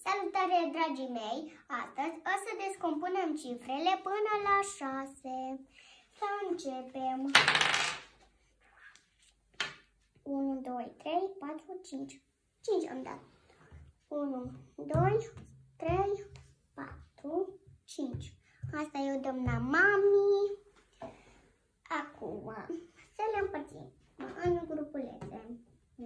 Salutare, dragii mei! Astăzi o să descompunem cifrele până la 6. Să începem. 1, 2, 3, 4, 5. 5 am dat. 1, 2, 3, 4, 5. Asta eu dăm la mami. Acum să le împărțim în grupulețe.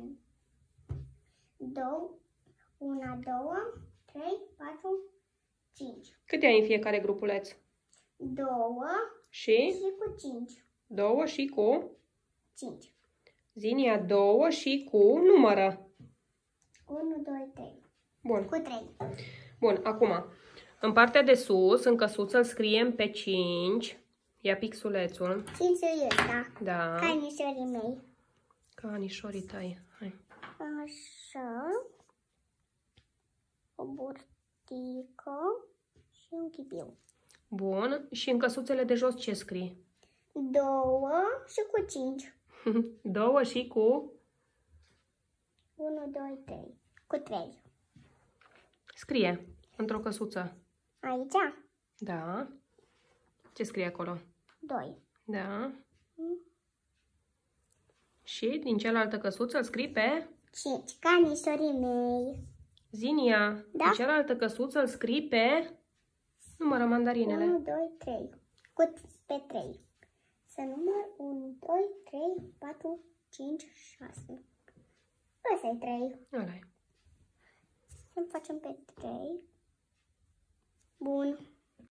2, 1, 2, 3, 4, 5. Câte ai în fiecare grupuleț? 2 și cu 5. 2 și cu 5. Zinia 2 și cu numără. 1, 2, 3. Bun. Cu 3. Bun, acum, în partea de sus, în căsuță, îl scriem pe 5. Ia pixulețul. 5 e ăsta. Da. Ca nișorii mei. Ca anișorii tăi. Hai. Așa. O burtică și un chipiu. Bun. Și în căsuțele de jos ce scrii? 2 și cu 5. 2 și cu 1, 2, 3. Cu 3. Scrie într-o căsuță. Aici? Da. Ce scrie acolo? 2. Da. Și din cealaltă căsuță îl scrii pe 5. Ca nișorii mei. Zinia. Da? Din cealaltă căsuță îl scrii pe numără mandarinele. 1, 2, 3. Pe 3. Să număr 1, 2, 3, 4, 5, 6. Ăsta-i 3. Ăla-i. Să-l facem pe 3. Bun.